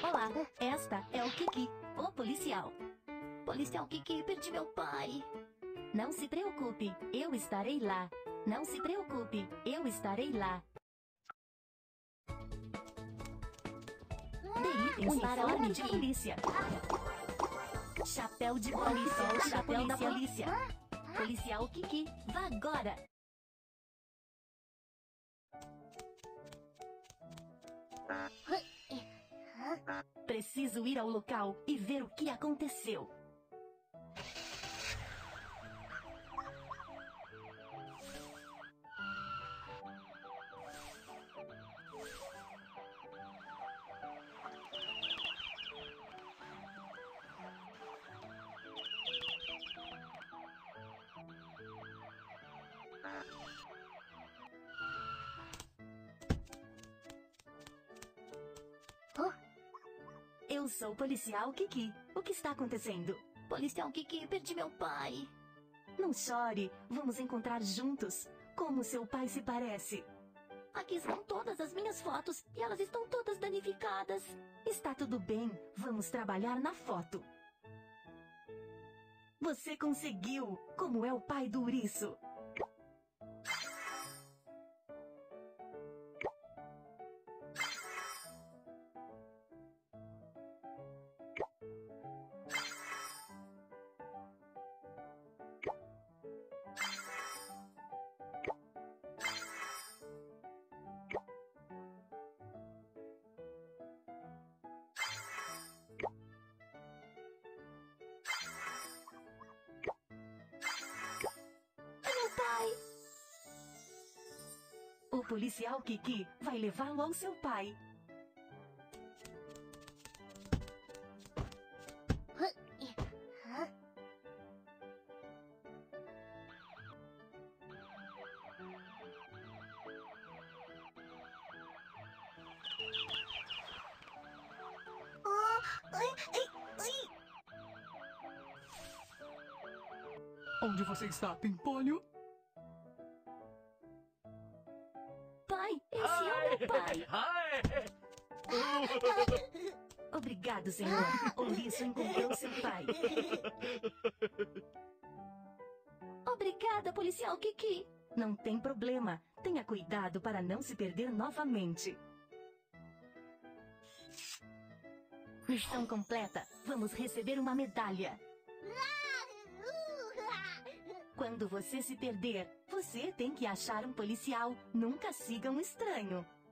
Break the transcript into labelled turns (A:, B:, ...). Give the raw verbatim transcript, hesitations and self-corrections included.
A: Olá, esta é o Kiki, o policial. Policial Kiki, perdi meu pai. Não se preocupe, eu estarei lá. Não se preocupe, eu estarei lá. Dê itens para uniforme de polícia. Chapéu de polícia, o chapéu da polícia. Policial Kiki, vá agora. Preciso ir ao local e ver o que aconteceu. Eu sou o policial Kiki. O que está acontecendo? Policial Kiki, perdi meu pai. Não chore, vamos encontrar juntos. Como seu pai se parece? Aqui estão todas as minhas fotos e elas estão todas danificadas. Está tudo bem, vamos trabalhar na foto. Você conseguiu! Como é o pai do ouriço? Pai. O policial Kiki vai levá-lo ao seu pai.
B: Onde você está, Pimpolho?
A: Pai, esse é o meu pai. Obrigado, senhor. Ouriço encontrou seu pai. Obrigada, policial Kiki. Não tem problema. Tenha cuidado para não se perder novamente. Missão completa. Vamos receber uma medalha. Quando você se perder, você tem que achar um policial. Nunca siga um estranho.